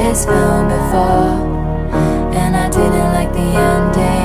this film before, and I didn't like the ending.